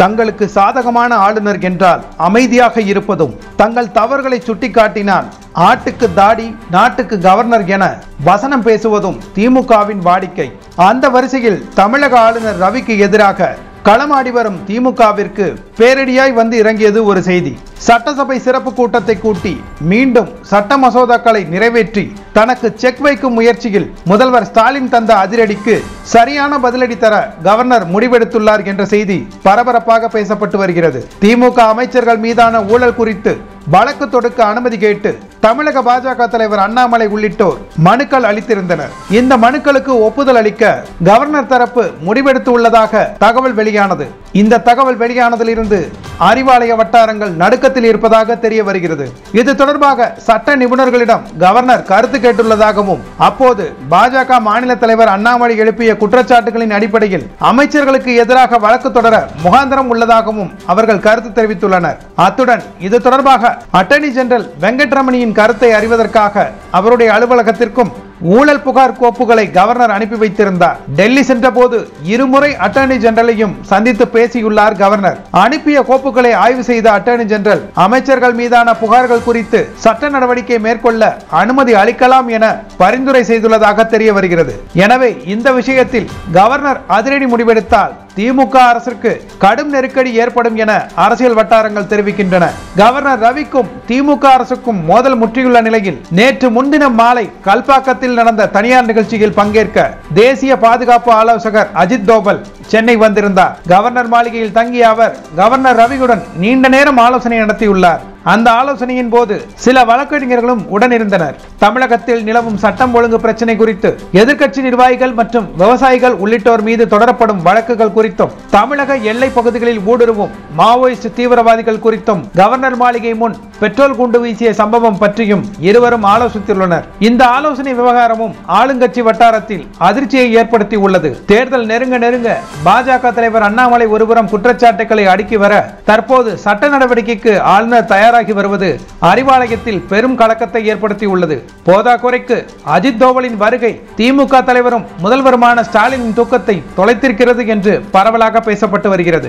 தங்களுக்கு சாதகமான ஆளுநர் என்றால் அமைதியாக இருப்பதும், தங்கள் தவறுகளை சுட்டிக்காட்டினால் ஆட்டுக்கு தாடி நாட்டுக்கு கவர்னர் என வசனம் பேசுவதும் திமுகவின் வாடிக்கை. அந்த வரிசையில் தமிழக ஆளுநர் ரவிக்கு எதிராக களமாடி வரும் திமுகவிற்கு பேரடியாய் வந்து இறங்கியது ஒரு செய்தி. சட்டசபை சிறப்பு கூட்டத்தை கூட்டி மீண்டும் சட்ட மசோதாக்களை நிறைவேற்றி தனக்கு செக் வைக்கும் முயற்சியில் முதல்வர் ஸ்டாலின் தந்த அதிரடிக்கு சரியான பதிலடி தர கவர்னர் முடிவெடுத்துள்ளார் என்ற செய்தி பரபரப்பாக பேசப்பட்டு வருகிறது. திமுக அமைச்சர்கள் மீதான ஊழல் குறித்து வழக்கு தொடுக்க அனுமதி கேட்டு தமிழக பாஜக தலைவர் அண்ணாமலை உள்ளிட்டோர் மனுக்கள் அளித்திருந்தனர். இந்த மனுக்களுக்கு ஒப்புதல் அளிக்க கவர்னர் தரப்பு முடிவெடுத்து உள்ளதாக தகவல் வெளியானது. இந்த தகவல் வெளியானதிலிருந்து அறிவாலய வட்டாரங்கள் நடுக்கத்தில் இருப்பதாக தெரிய வருகிறது. இது தொடர்பாக சட்ட நிபுணர்களிடம் கவர்னர் கருத்து கேட்டுள்ளதாகவும், அப்போது பாஜக மாநில தலைவர் அண்ணாமலை எழுப்பிய குற்றச்சாட்டுகளின் அடிப்படையில் அமைச்சர்களுக்கு எதிராக வழக்கு தொடர முகாந்திரம் உள்ளதாகவும் அவர்கள் கருத்து தெரிவித்துள்ளனர். அத்துடன் இது தொடர்பாக அட்டர்னி ஜெனரல் வெங்கட்ரமணியின் கருத்தை அறிவதற்காக அவருடைய அலுவலகத்திற்கும் ஊழல் புகார் கோப்புகளை கவர்னர் அனுப்பி வைத்திருந்தார். டெல்லி சென்ற போது இருமுறை அட்டர்னி ஜெனரலையும் சந்தித்து பேசியுள்ளார் கவர்னர். அனுப்பிய கோப்புகளை ஆய்வு செய்த அட்டர்னி ஜெனரல் அமைச்சர்கள் மீதான புகார்கள் குறித்து சட்ட நடவடிக்கை மேற்கொள்ள அனுமதி அளிக்கலாம் என பரிந்துரை செய்துள்ளதாக தெரிய வருகிறது. எனவே இந்த விஷயத்தில் கவர்னர் அதிரடி முடிவெடுத்தால் திமுக அரசுக்கு கடும் நெருக்கடி ஏற்படும் என அரசியல் வட்டாரங்கள் தெரிவிக்கின்றன. கவர்னர் ரவிக்கும் திமுக அரசுக்கும் மோதல் முற்றியுள்ள நிலையில் நேற்று முன்தினம் மாலை கல்பாக்கத்தில் நடந்த தனியார் நிகழ்ச்சியில் பங்கேற்க தேசிய பாதுகாப்பு ஆலோசகர் அஜித் தோவல் சென்னை வந்திருந்தார். கவர்னர் மாளிகையில் தங்கிய அவர் கவர்னர் ரவியுடன் நீண்ட நேரம் ஆலோசனை நடத்தியுள்ளார். அந்த ஆலோசனையின் போது சில வழக்கறிஞர்களும் உடனிருந்தனர். தமிழகத்தில் நிலவும் சட்டம் ஒழுங்கு பிரச்சனை குறித்து எதிர்க்கட்சி நிர்வாகிகள் மற்றும் விவசாயிகள் உள்ளிட்டோர் மீது தொடரப்படும் வழக்குகள் குறித்தும், தமிழக எல்லை பகுதிகளில் ஊடுருவும் மாவோயிஸ்ட் தீவிரவாதிகள் குறித்தும், கவர்னர் மாளிகை முன் பெட்ரோல் குண்டு வீசிய சம்பவம் பற்றியும் இருவரும் ஆலோசித்துள்ளனர். இந்த ஆலோசனை விவகாரமும் ஆளுங்கட்சி வட்டாரத்தில் அதிர்ச்சியை ஏற்படுத்தி உள்ளது. தேர்தல் நெருங்க நெருங்க பாஜக தலைவர் அண்ணாமலை ஒருபுறம் குற்றச்சாட்டுகளை அடுக்கி வர, தற்போது சட்ட நடவடிக்கைக்கு ஆளுநர் தயாராகி வருவது அறிவாலயத்தில் பெரும் கலக்கத்தை ஏற்படுத்தியுள்ளது. போதாக்குறைக்கு அஜித் தோவலின் வருகை திமுக தலைவரும் முதல்வருமான ஸ்டாலினின் தூக்கத்தை தொலைத்திருக்கிறது என்று பரவலாக பேசப்பட்டு வருகிறது.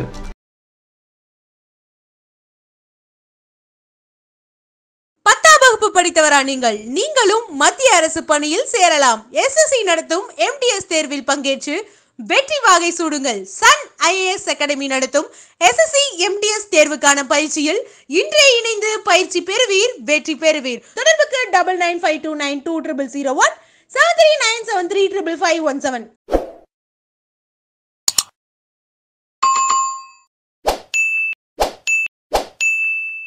படித்தவரா நீங்களும் மத்திய அரசு பணியில் சேரலாம். SSC நடத்தும் MTS தேர்வில் பங்கேற்று வெற்றி வாகை சூடுங்கள். சன் IAS அகாடமி நடத்தும் SSC MTS தேர்வுக்கான பயிற்சியில் இன்றே இணைந்து பயிற்சி பெறுவீர், வெற்றி பெறுவீர். தொடர்புக்கு 9952920001 7397355517.